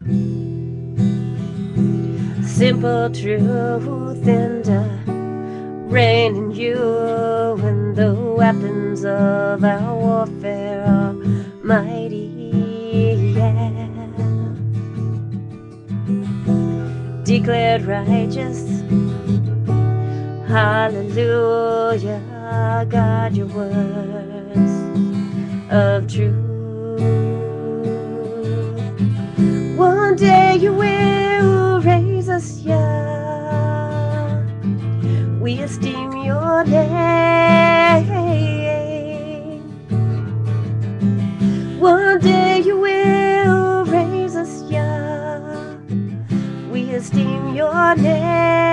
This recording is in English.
Simple truth and reign in you, and the weapons of our warfare are mighty, yeah. Declared righteous, hallelujah, God, your words of truth. One day you will raise us, Yah. We esteem your name. One day you will raise us, Yah. We esteem your name.